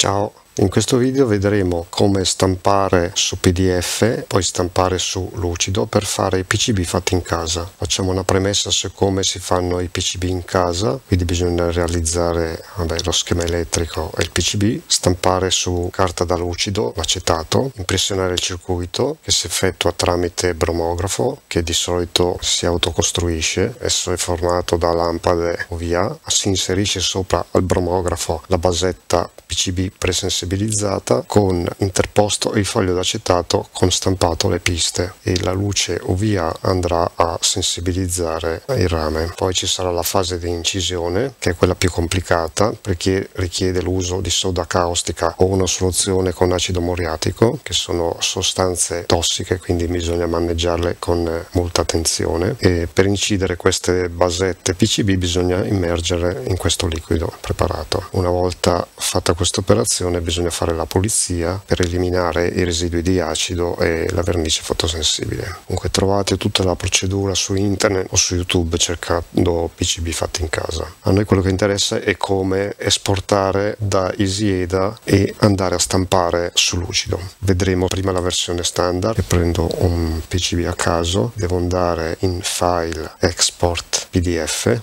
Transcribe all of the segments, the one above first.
Ciao, in questo video vedremo come stampare su PDF, poi stampare su Lucido per fare i PCB fatti in casa. Facciamo una premessa su come si fanno i PCB in casa, quindi bisogna realizzare lo schema elettrico e il PCB, stampare su carta da lucido, acetato, impressionare il circuito che si effettua tramite bromografo, che di solito si autocostruisce. Esso è formato da lampade UVA, si inserisce sopra al bromografo la basetta PCB presensibilizzata con interposto il foglio d'acetato con stampato le piste e la luce UVA andrà a sensibilizzare il rame. Poi ci sarà la fase di incisione, che è quella più complicata perché richiede l'uso di soda caustica o una soluzione con acido muriatico, che sono sostanze tossiche, quindi bisogna maneggiarle con molta attenzione, e per incidere queste basette PCB bisogna immergere in questo liquido preparato. Una volta fatta questa operazione bisogna fare la pulizia per eliminare i residui di acido e la vernice fotosensibile. Comunque trovate tutta la procedura su internet o su YouTube cercando PCB fatti in casa. A noi quello che interessa è come esportare da EasyEDA e andare a stampare su lucido. Vedremo prima la versione standard. Io prendo un PCB a caso, devo andare in File, Export, PDF.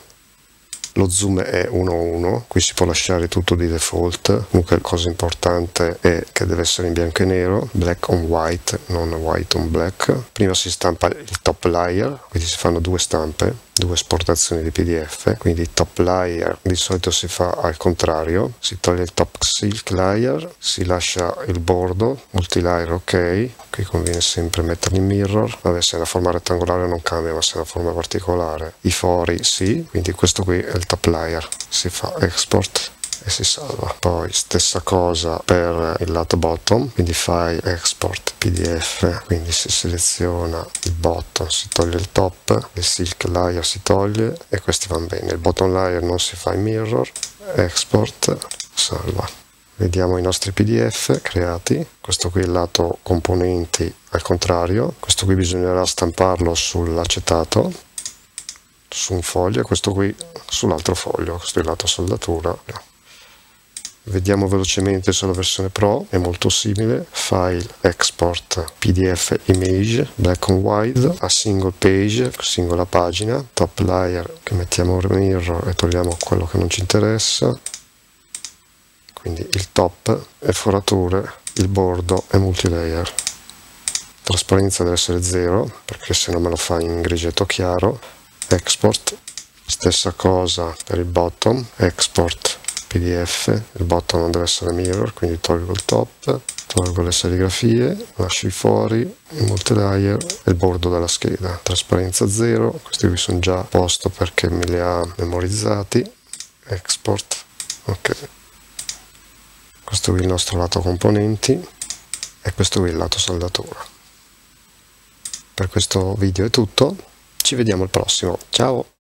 Lo zoom è 1:1, qui si può lasciare tutto di default. Comunque la cosa importante è che deve essere in bianco e nero, black on white, non white on black. Prima si stampa il top layer, quindi si fanno due stampe, due esportazioni di PDF. Quindi il top layer di solito si fa al contrario, si toglie il top silk layer, si lascia il bordo, multilayer ok, qui conviene sempre mettere il mirror. Vabbè, se è una forma rettangolare non cambia, ma se è una forma particolare i fori sì, quindi questo qui è il top layer, si fa export e si salva. Poi stessa cosa per il lato bottom, quindi file export PDF, quindi si seleziona il bottom, si toglie il top, il silk layer si toglie e questi vanno bene. Il bottom layer non si fa in mirror, export, salva. Vediamo i nostri PDF creati. Questo qui è il lato componenti al contrario, questo qui bisognerà stamparlo sull'acetato, su un foglio, e questo qui sull'altro foglio. Questo è il lato soldatura. Vediamo velocemente sulla versione Pro, è molto simile. File, Export, PDF Image, Black and White, a single page, singola pagina, top layer che mettiamo mirror e togliamo quello che non ci interessa, quindi il top e forature, il bordo e multilayer. Trasparenza deve essere 0 perché se no me lo fa in grigetto chiaro. Export, stessa cosa per il bottom, Export PDF, il bottom non deve essere mirror, quindi tolgo il top, tolgo le serigrafie, lascio fuori il multilayer e il bordo della scheda. Trasparenza 0, questi qui sono già a posto perché me li ha memorizzati. Export, ok. Questo qui è il nostro lato componenti e questo qui è il lato saldatura. Per questo video è tutto, ci vediamo al prossimo, ciao!